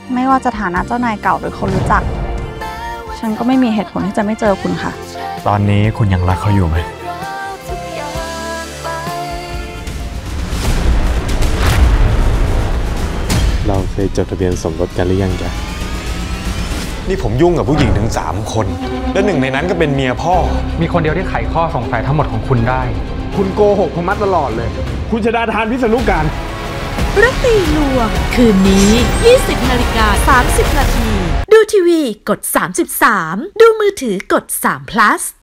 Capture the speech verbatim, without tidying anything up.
ไม่ว่าจะฐานะเจ้านายเก่าหรือคนรู้จักฉันก็ไม่มีเหตุผลที่จะไม่เจอคุณค่ะตอนนี้คุณยังรักเขาอยู่ไหมเราเคยจดทะเบียนสมรสกันหรือยังจ๊ะนี่ผมยุ่งกับผู้หญิงถึงสามคนและหนึ่งในนั้นก็เป็นเมียพ่อมีคนเดียวที่ไขข้อสงสัยทั้งหมดของคุณได้คุณโกหกผมมาตลอดเลยคุณชดาธานพิษณุการรักตีลวงคืนนี้ ยี่สิบนาฬิกาสามสิบนาทีดูทีวีกดสามสิบสามดูมือถือกดสาม plus